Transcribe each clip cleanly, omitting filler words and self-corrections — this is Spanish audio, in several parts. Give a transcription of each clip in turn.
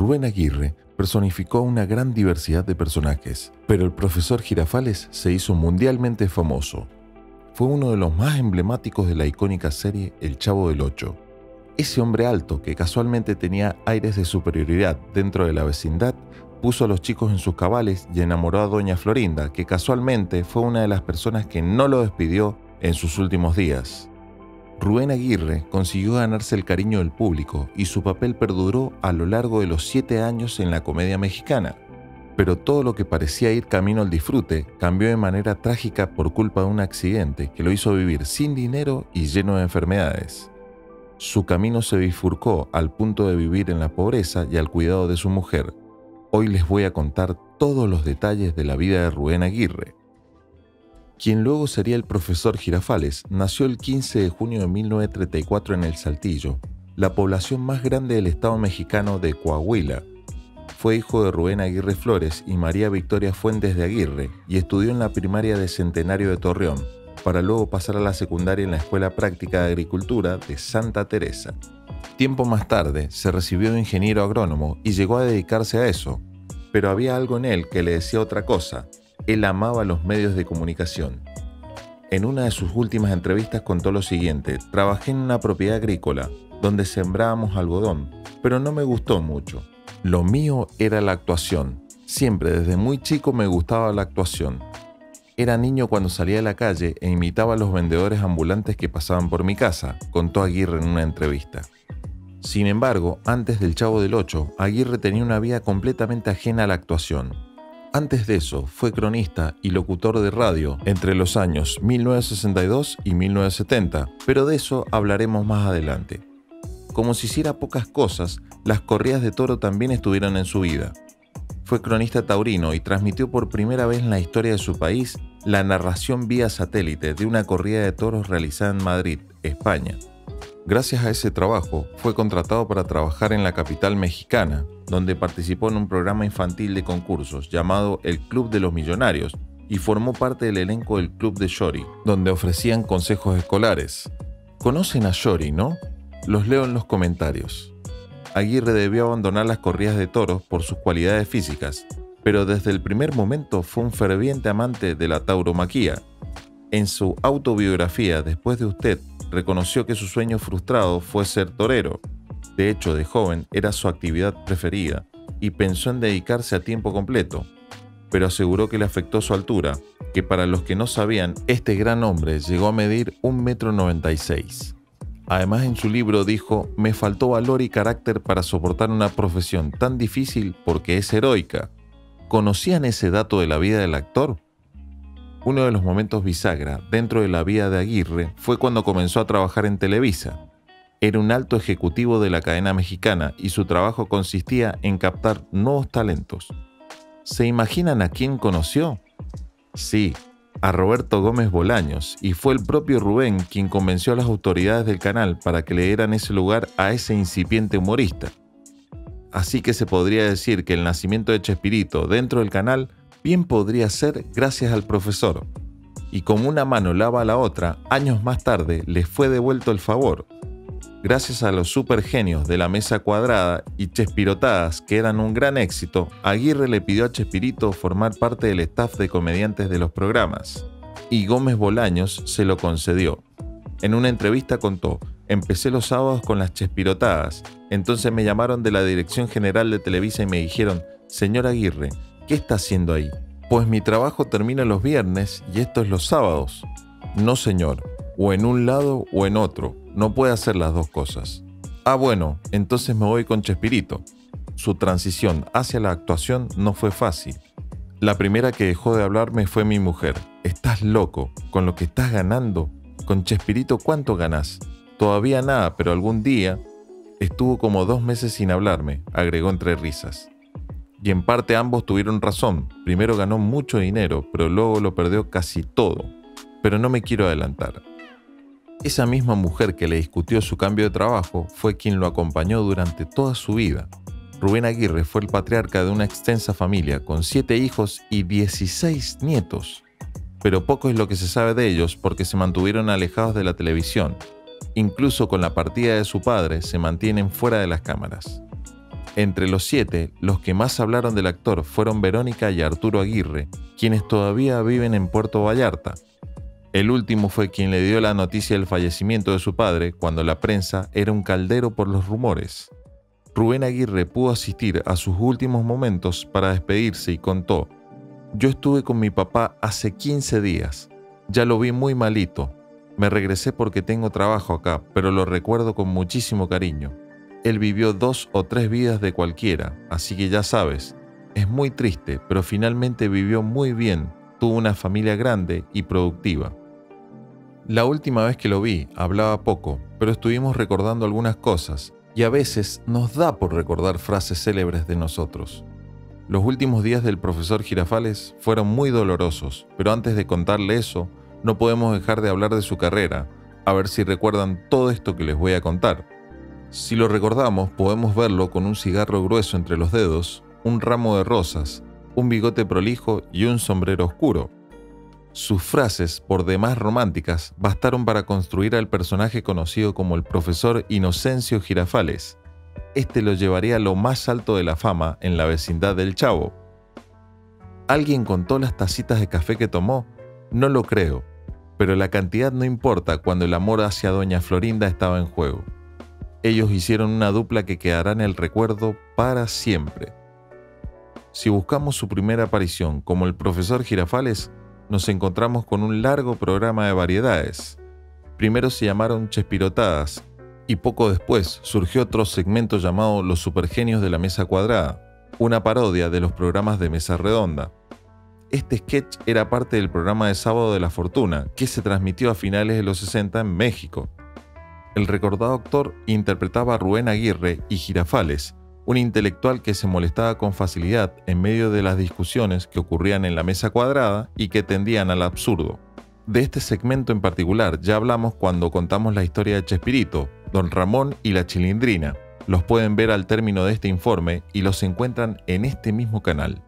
Rubén Aguirre personificó una gran diversidad de personajes, pero el profesor Girafales se hizo mundialmente famoso. Fue uno de los más emblemáticos de la icónica serie El Chavo del Ocho. Ese hombre alto, que casualmente tenía aires de superioridad dentro de la vecindad, puso a los chicos en sus cabales y enamoró a doña Florinda, que casualmente fue una de las personas que no lo despidió en sus últimos días. Rubén Aguirre consiguió ganarse el cariño del público y su papel perduró a lo largo de los 7 años en la comedia mexicana. Pero todo lo que parecía ir camino al disfrute cambió de manera trágica por culpa de un accidente que lo hizo vivir sin dinero y lleno de enfermedades. Su camino se bifurcó al punto de vivir en la pobreza y al cuidado de su mujer. Hoy les voy a contar todos los detalles de la vida de Rubén Aguirre. Quien luego sería el profesor Girafales, nació el 15 de junio de 1934 en El Saltillo, la población más grande del estado mexicano de Coahuila. Fue hijo de Rubén Aguirre Flores y María Victoria Fuentes de Aguirre y estudió en la primaria de Centenario de Torreón, para luego pasar a la secundaria en la Escuela Práctica de Agricultura de Santa Teresa. Tiempo más tarde se recibió de ingeniero agrónomo y llegó a dedicarse a eso, pero había algo en él que le decía otra cosa. Él amaba los medios de comunicación. En una de sus últimas entrevistas contó lo siguiente: trabajé en una propiedad agrícola donde sembrábamos algodón, pero no me gustó mucho. Lo mío era la actuación. Siempre desde muy chico me gustaba la actuación. Era niño cuando salía a la calle e imitaba a los vendedores ambulantes que pasaban por mi casa, contó Aguirre en una entrevista. Sin embargo, antes del Chavo del Ocho, Aguirre tenía una vida completamente ajena a la actuación. Antes de eso, fue cronista y locutor de radio entre los años 1962 y 1970, pero de eso hablaremos más adelante. Como si hiciera pocas cosas, las corridas de toro también estuvieron en su vida. Fue cronista taurino y transmitió por primera vez en la historia de su país la narración vía satélite de una corrida de toros realizada en Madrid, España. Gracias a ese trabajo, fue contratado para trabajar en la capital mexicana, donde participó en un programa infantil de concursos llamado El Club de los Millonarios y formó parte del elenco del Club de Shori, donde ofrecían consejos escolares. ¿Conocen a Shori, no? Los leo en los comentarios. Aguirre debió abandonar las corridas de toros por sus cualidades físicas, pero desde el primer momento fue un ferviente amante de la tauromaquia. En su autobiografía, Después de usted, reconoció que su sueño frustrado fue ser torero. De hecho, de joven era su actividad preferida y pensó en dedicarse a tiempo completo, pero aseguró que le afectó su altura, que para los que no sabían, este gran hombre llegó a medir 1,96 m. Además, en su libro dijo: me faltó valor y carácter para soportar una profesión tan difícil porque es heroica. ¿Conocían ese dato de la vida del actor? Uno de los momentos bisagra dentro de la vida de Aguirre fue cuando comenzó a trabajar en Televisa. Era un alto ejecutivo de la cadena mexicana y su trabajo consistía en captar nuevos talentos. ¿Se imaginan a quién conoció? Sí, a Roberto Gómez Bolaños, y fue el propio Rubén quien convenció a las autoridades del canal para que le dieran ese lugar a ese incipiente humorista. Así que se podría decir que el nacimiento de Chespirito dentro del canal bien podría ser gracias al profesor. Y como una mano lava a la otra, años más tarde les fue devuelto el favor. Gracias a los supergenios de la mesa cuadrada y Chespirotadas, que eran un gran éxito, Aguirre le pidió a Chespirito formar parte del staff de comediantes de los programas. Y Gómez Bolaños se lo concedió. En una entrevista contó: empecé los sábados con las Chespirotadas, entonces me llamaron de la Dirección General de Televisa y me dijeron: señor Aguirre, ¿qué está haciendo ahí? Pues mi trabajo termina los viernes y esto es los sábados. No señor, o en un lado o en otro, no puede hacer las dos cosas. Ah bueno, entonces me voy con Chespirito. Su transición hacia la actuación no fue fácil. La primera que dejó de hablarme fue mi mujer. ¿Estás loco? ¿Con lo que estás ganando? Con Chespirito, ¿cuánto ganás? Todavía nada, pero algún día. Estuvo como 2 meses sin hablarme, agregó entre risas. Y en parte ambos tuvieron razón. Primero ganó mucho dinero, pero luego lo perdió casi todo. Pero no me quiero adelantar. Esa misma mujer que le discutió su cambio de trabajo fue quien lo acompañó durante toda su vida. Rubén Aguirre fue el patriarca de una extensa familia con 7 hijos y 16 nietos. Pero poco es lo que se sabe de ellos porque se mantuvieron alejados de la televisión. Incluso con la partida de su padre se mantienen fuera de las cámaras. Entre los 7, los que más hablaron del actor fueron Verónica y Arturo Aguirre, quienes todavía viven en Puerto Vallarta. El último fue quien le dio la noticia del fallecimiento de su padre cuando la prensa era un caldero por los rumores. Rubén Aguirre pudo asistir a sus últimos momentos para despedirse y contó: «Yo estuve con mi papá hace 15 días. Ya lo vi muy malito. Me regresé porque tengo trabajo acá, pero lo recuerdo con muchísimo cariño. Él vivió 2 o 3 vidas de cualquiera, así que ya sabes, es muy triste, pero finalmente vivió muy bien, tuvo una familia grande y productiva». La última vez que lo vi, hablaba poco, pero estuvimos recordando algunas cosas, y a veces nos da por recordar frases célebres de nosotros. Los últimos días del profesor Girafales fueron muy dolorosos, pero antes de contarle eso, no podemos dejar de hablar de su carrera, a ver si recuerdan todo esto que les voy a contar. Si lo recordamos, podemos verlo con un cigarro grueso entre los dedos, un ramo de rosas, un bigote prolijo y un sombrero oscuro. Sus frases, por demás románticas, bastaron para construir al personaje conocido como el profesor Inocencio Girafales. Este lo llevaría a lo más alto de la fama en la vecindad del Chavo. ¿Alguien contó las tacitas de café que tomó? No lo creo, pero la cantidad no importa cuando el amor hacia doña Florinda estaba en juego. Ellos hicieron una dupla que quedará en el recuerdo para siempre. Si buscamos su primera aparición como el profesor Girafales, nos encontramos con un largo programa de variedades. Primero se llamaron Chespirotadas, y poco después surgió otro segmento llamado Los Supergenios de la Mesa Cuadrada, una parodia de los programas de Mesa Redonda. Este sketch era parte del programa de Sábado de la Fortuna, que se transmitió a finales de los 60 en México. El recordado actor interpretaba a Rubén Aguirre y Girafales, un intelectual que se molestaba con facilidad en medio de las discusiones que ocurrían en la mesa cuadrada y que tendían al absurdo. De este segmento en particular ya hablamos cuando contamos la historia de Chespirito, Don Ramón y la Chilindrina. Los pueden ver al término de este informe y los encuentran en este mismo canal.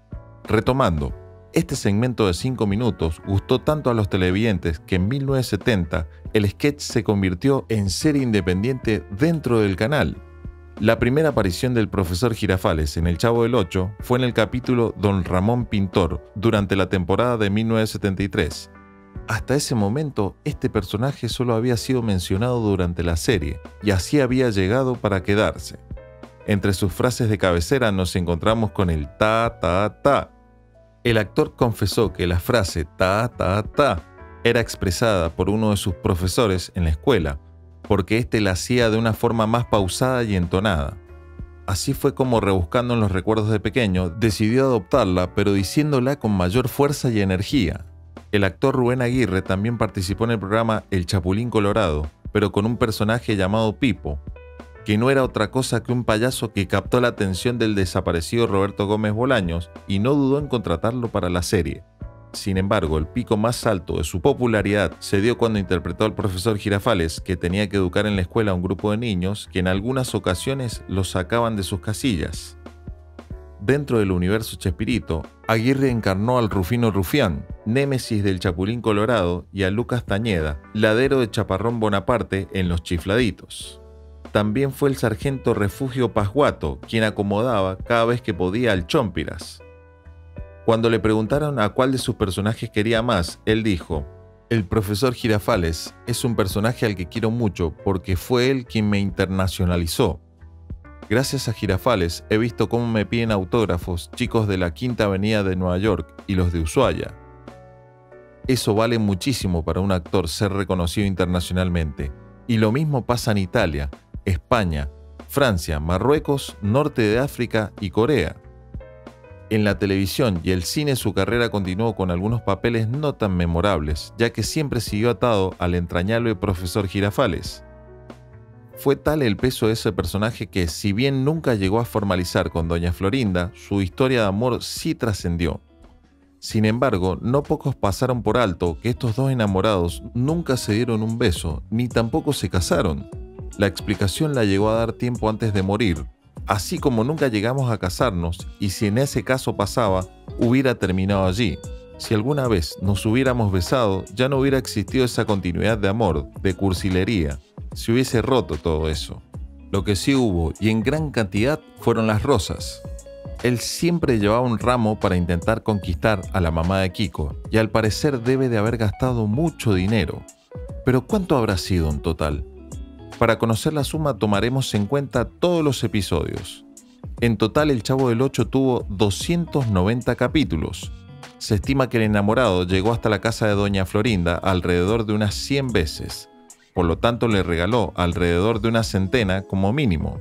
Retomando, este segmento de 5 minutos gustó tanto a los televidentes que en 1970 el sketch se convirtió en serie independiente dentro del canal. La primera aparición del profesor Girafales en El Chavo del Ocho fue en el capítulo Don Ramón Pintor durante la temporada de 1973. Hasta ese momento, este personaje solo había sido mencionado durante la serie y así había llegado para quedarse. Entre sus frases de cabecera nos encontramos con el ta ta ta. El actor confesó que la frase ta ta ta era expresada por uno de sus profesores en la escuela, porque éste la hacía de una forma más pausada y entonada. Así fue como, rebuscando en los recuerdos de pequeño, decidió adoptarla, pero diciéndola con mayor fuerza y energía. El actor Rubén Aguirre también participó en el programa El Chapulín Colorado, pero con un personaje llamado Pipo, que no era otra cosa que un payaso que captó la atención del desaparecido Roberto Gómez Bolaños y no dudó en contratarlo para la serie. Sin embargo, el pico más alto de su popularidad se dio cuando interpretó al profesor Girafales, que tenía que educar en la escuela a un grupo de niños que en algunas ocasiones los sacaban de sus casillas. Dentro del universo Chespirito, Aguirre encarnó al Rufino Rufián, némesis del Chapulín Colorado, y a Lucas Tañeda, ladero de Chaparrón Bonaparte en Los Chifladitos. También fue el sargento Refugio Pasguato, quien acomodaba cada vez que podía al Chompiras. Cuando le preguntaron a cuál de sus personajes quería más, él dijo: «El profesor Girafales es un personaje al que quiero mucho porque fue él quien me internacionalizó. Gracias a Girafales he visto cómo me piden autógrafos chicos de la Quinta Avenida de Nueva York y los de Ushuaia. Eso vale muchísimo para un actor ser reconocido internacionalmente. Y lo mismo pasa en Italia, España, Francia, Marruecos, Norte de África y Corea». En la televisión y el cine su carrera continuó con algunos papeles no tan memorables, ya que siempre siguió atado al entrañable profesor Girafales. Fue tal el peso de ese personaje que, si bien nunca llegó a formalizar con doña Florinda, su historia de amor sí trascendió. Sin embargo, no pocos pasaron por alto que estos dos enamorados nunca se dieron un beso, ni tampoco se casaron. La explicación la llegó a dar tiempo antes de morir. Así como nunca llegamos a casarnos, y si en ese caso pasaba, hubiera terminado allí. Si alguna vez nos hubiéramos besado, ya no hubiera existido esa continuidad de amor, de cursilería. Se hubiese roto todo eso. Lo que sí hubo, y en gran cantidad, fueron las rosas. Él siempre llevaba un ramo para intentar conquistar a la mamá de Kiko, y al parecer debe de haber gastado mucho dinero. Pero ¿cuánto habrá sido en total? Para conocer la suma tomaremos en cuenta todos los episodios. En total el Chavo del Ocho tuvo 290 capítulos. Se estima que el enamorado llegó hasta la casa de Doña Florinda alrededor de unas 100 veces. Por lo tanto le regaló alrededor de una centena como mínimo.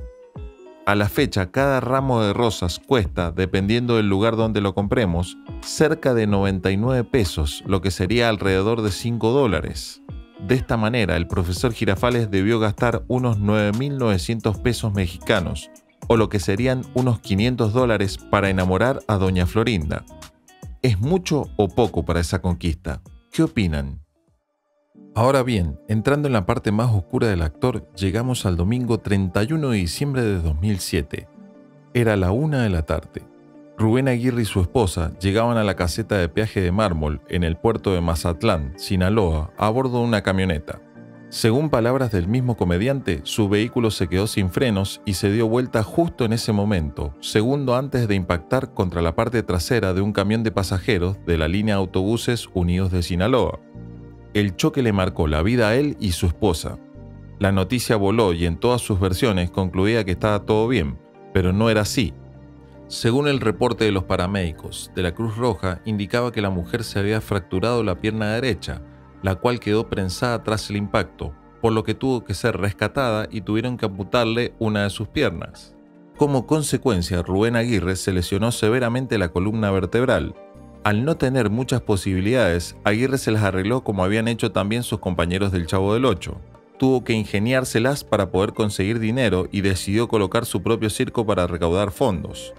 A la fecha, cada ramo de rosas cuesta, dependiendo del lugar donde lo compremos, cerca de 99 pesos, lo que sería alrededor de $5. De esta manera, el profesor Girafales debió gastar unos 9.900 pesos mexicanos, o lo que serían unos $500 para enamorar a Doña Florinda. ¿Es mucho o poco para esa conquista? ¿Qué opinan? Ahora bien, entrando en la parte más oscura del actor, llegamos al domingo 31 de diciembre de 2007. Era la 1 de la tarde. Rubén Aguirre y su esposa llegaban a la caseta de peaje de mármol en el puerto de Mazatlán, Sinaloa, a bordo de una camioneta. Según palabras del mismo comediante, su vehículo se quedó sin frenos y se dio vuelta justo en ese momento, segundo antes de impactar contra la parte trasera de un camión de pasajeros de la línea de autobuses Unidos de Sinaloa. El choque le marcó la vida a él y su esposa. La noticia voló y en todas sus versiones concluía que estaba todo bien, pero no era así. Según el reporte de los paramédicos de la Cruz Roja, indicaba que la mujer se había fracturado la pierna derecha, la cual quedó prensada tras el impacto, por lo que tuvo que ser rescatada y tuvieron que amputarle una de sus piernas. Como consecuencia, Rubén Aguirre se lesionó severamente la columna vertebral. Al no tener muchas posibilidades, Aguirre se las arregló como habían hecho también sus compañeros del Chavo del Ocho. Tuvo que ingeniárselas para poder conseguir dinero y decidió colocar su propio circo para recaudar fondos.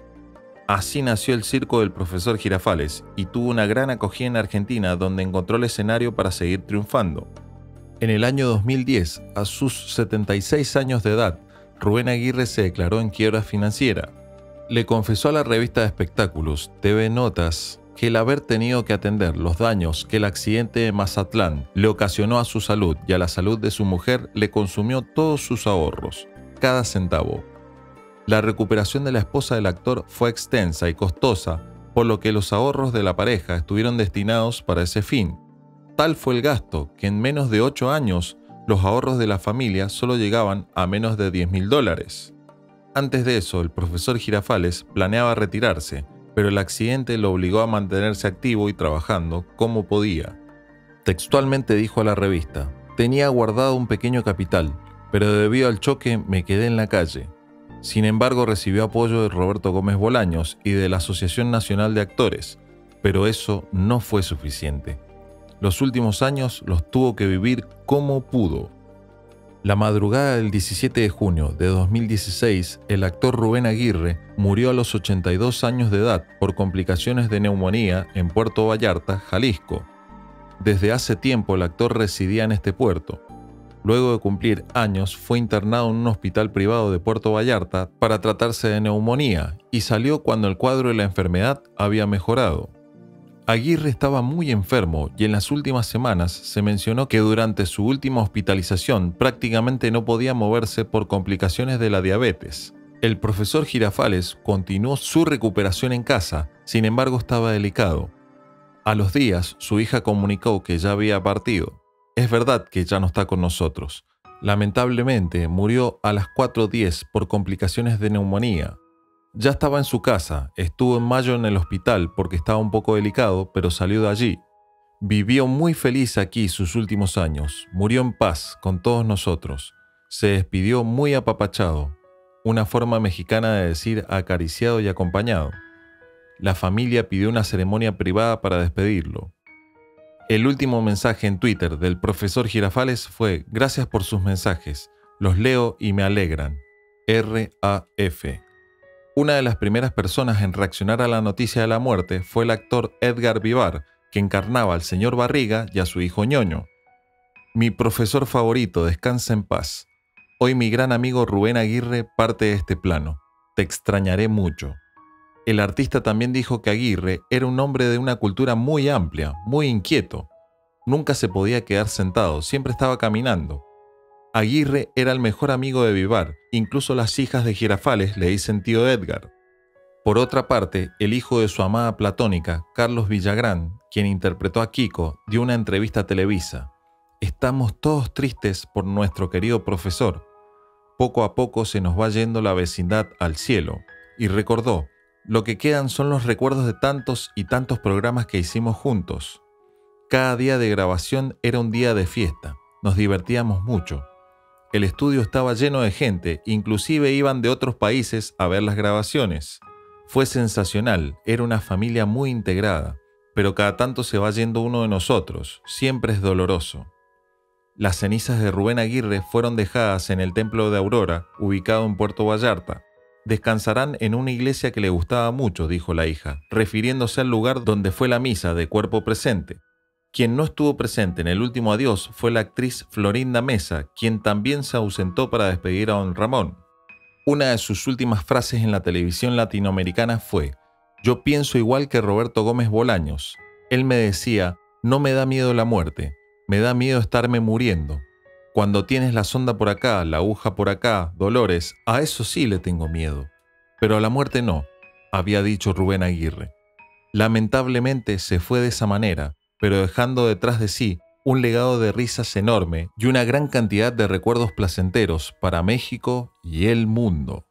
Así nació el circo del profesor Girafales y tuvo una gran acogida en Argentina, donde encontró el escenario para seguir triunfando. En el año 2010, a sus 76 años de edad, Rubén Aguirre se declaró en quiebra financiera. Le confesó a la revista de espectáculos TV Notas que el haber tenido que atender los daños que el accidente de Mazatlán le ocasionó a su salud y a la salud de su mujer le consumió todos sus ahorros, cada centavo. La recuperación de la esposa del actor fue extensa y costosa, por lo que los ahorros de la pareja estuvieron destinados para ese fin. Tal fue el gasto que en menos de 8 años los ahorros de la familia solo llegaban a menos de $10.000. Antes de eso, el profesor Girafales planeaba retirarse, pero el accidente lo obligó a mantenerse activo y trabajando como podía. Textualmente dijo a la revista: «Tenía guardado un pequeño capital, pero debido al choque me quedé en la calle». Sin embargo, recibió apoyo de Roberto Gómez Bolaños y de la Asociación Nacional de Actores, pero eso no fue suficiente. Los últimos años los tuvo que vivir como pudo. La madrugada del 17 de junio de 2016, el actor Rubén Aguirre murió a los 82 años de edad por complicaciones de neumonía en Puerto Vallarta, Jalisco. Desde hace tiempo el actor residía en este puerto. Luego de cumplir años, fue internado en un hospital privado de Puerto Vallarta para tratarse de neumonía y salió cuando el cuadro de la enfermedad había mejorado. Aguirre estaba muy enfermo y en las últimas semanas se mencionó que durante su última hospitalización prácticamente no podía moverse por complicaciones de la diabetes. El profesor Girafales continuó su recuperación en casa, sin embargo estaba delicado. A los días, su hija comunicó que ya había partido. Es verdad que ya no está con nosotros. Lamentablemente murió a las 4:10 por complicaciones de neumonía. Ya estaba en su casa, estuvo en mayo en el hospital porque estaba un poco delicado, pero salió de allí. Vivió muy feliz aquí sus últimos años, murió en paz con todos nosotros. Se despidió muy apapachado, una forma mexicana de decir acariciado y acompañado. La familia pidió una ceremonia privada para despedirlo. El último mensaje en Twitter del profesor Girafales fue: «Gracias por sus mensajes, los leo y me alegran. R.A.F.» Una de las primeras personas en reaccionar a la noticia de la muerte fue el actor Edgar Vivar, que encarnaba al señor Barriga y a su hijo Ñoño. «Mi profesor favorito, descansa en paz. Hoy mi gran amigo Rubén Aguirre parte de este plano. Te extrañaré mucho». El artista también dijo que Aguirre era un hombre de una cultura muy amplia, muy inquieto. Nunca se podía quedar sentado, siempre estaba caminando. Aguirre era el mejor amigo de Vivar, incluso las hijas de Girafales le dicen tío Edgar. Por otra parte, el hijo de su amada platónica, Carlos Villagrán, quien interpretó a Kiko, dio una entrevista a Televisa. Estamos todos tristes por nuestro querido profesor. Poco a poco se nos va yendo la vecindad al cielo. Y recordó, lo que quedan son los recuerdos de tantos y tantos programas que hicimos juntos. Cada día de grabación era un día de fiesta. Nos divertíamos mucho. El estudio estaba lleno de gente, inclusive iban de otros países a ver las grabaciones. Fue sensacional, era una familia muy integrada, pero cada tanto se va yendo uno de nosotros, siempre es doloroso. Las cenizas de Rubén Aguirre fueron dejadas en el Templo de Aurora, ubicado en Puerto Vallarta. Descansarán en una iglesia que le gustaba mucho, dijo la hija, refiriéndose al lugar donde fue la misa de cuerpo presente. Quien no estuvo presente en el último adiós fue la actriz Florinda Mesa, quien también se ausentó para despedir a don Ramón. Una de sus últimas frases en la televisión latinoamericana fue: «Yo pienso igual que Roberto Gómez Bolaños. Él me decía, no me da miedo la muerte, me da miedo estarme muriendo. Cuando tienes la sonda por acá, la aguja por acá, Dolores, a eso sí le tengo miedo. Pero a la muerte no», había dicho Rubén Aguirre. Lamentablemente se fue de esa manera, pero dejando detrás de sí un legado de risas enorme y una gran cantidad de recuerdos placenteros para México y el mundo.